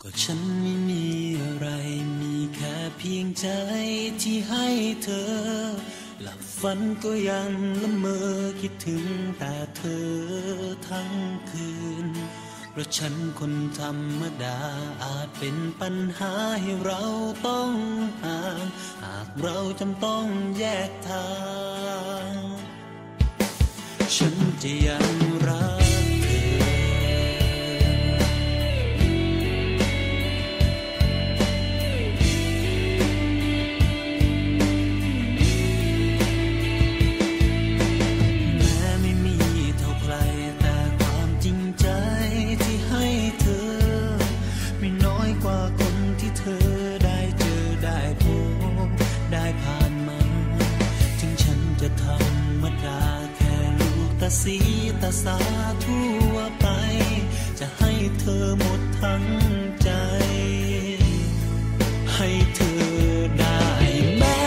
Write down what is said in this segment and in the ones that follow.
ก็ฉันไม่มีอะไรมีแค่เพียงใจที่ให้เธอหลับฝันก็ยังละเมอคิดถึงแต่เธอทั้งคืนเพราะฉันคนธรรมดาอาจเป็นปัญหาให้เราต้องห่างหากเราจำต้องแยกทางฉันจะยังรักสีตาสาทั่วไปจะให้เธอหมดทั้งใจให้เธอได้แม้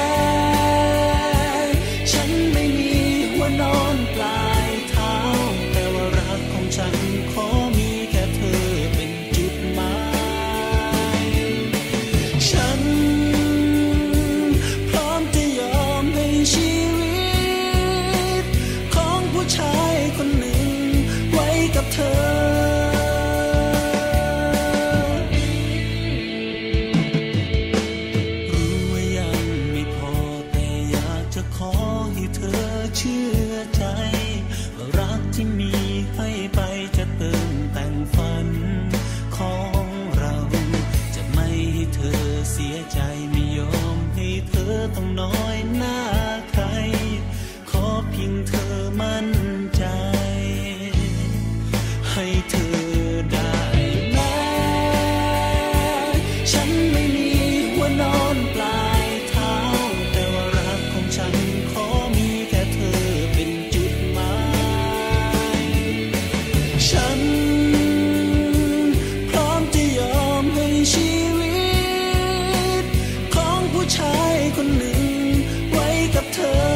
ฉันไม่มีหัวนอนปลายเท้าแต่ว่ารักของฉันขอมีแค่เธอเป็นจุดหมายฉันพร้อมจะยอมให้ชีวิตของผู้ชายคนหนึ่งไว้กับเธอรู้ว่ายังไม่พอแต่อยากจะขอให้เธอเชื่อใจว่ารักที่มีให้ไปจะเติมแต่งฝันของเราจะไม่ให้เธอเสียใจไม่ยอมให้เธอต้องน้อยหน้าใครขอเพียงเธอมั่นใจให้เธอได้แม้ฉันไม่มีหัวนอนปลายเท้าแต่ว่ารักของฉันขอมีแค่เธอเป็นจุดหมายฉันพร้อมจะยอมให้ชีวิตของผู้ชายคนหนึ่งไว้กับเธอ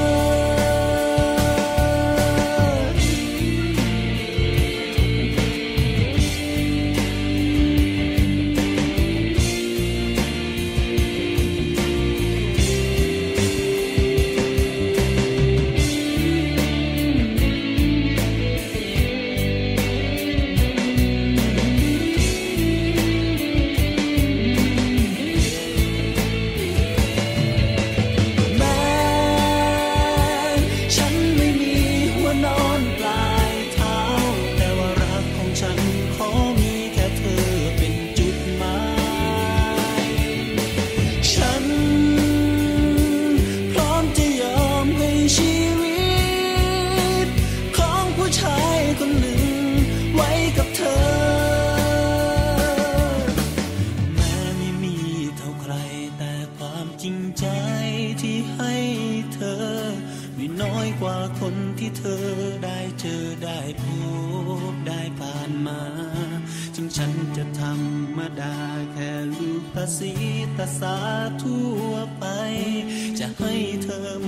น้อยกว่าคนที่เธอได้เจอได้พบได้ผ่านมาจึงฉันจะธรรมดาแค่ลูกตาสีตาสาทั่วไปจะให้เธอห